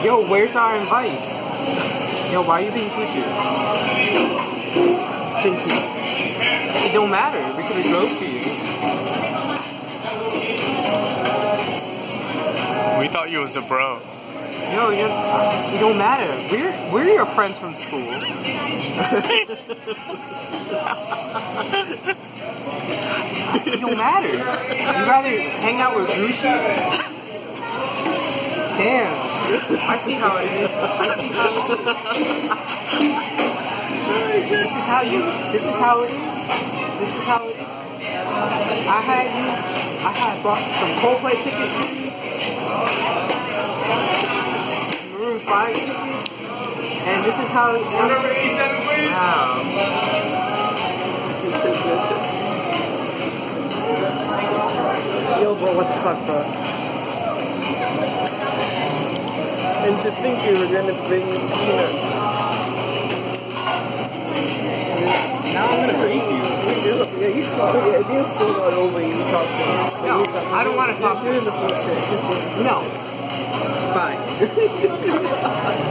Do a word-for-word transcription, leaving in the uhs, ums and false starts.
Yo, where's our invites? Yo, why are you being cuckoo? Thank you. It don't matter. We could have drove to you. We thought you was a bro. Yo, you it don't matter. We're we're your friends from school. It don't matter. You rather hang out with Gucci? Damn. I see how it is. I see how it is. This is how you. This is how it is. This is how it is. I had you. I had bought some Coldplay tickets for you. Maroon five tickets. And this is how. Number eighty-seven, please. Wow. Yo, bro, what the fuck, bro? And to think you were gonna bring peanuts. Now I'm gonna creep you. Yeah, you yeah, you're still not over you talk to me. No, I don't want to talk to You're you. in the bullshit. No. Bye.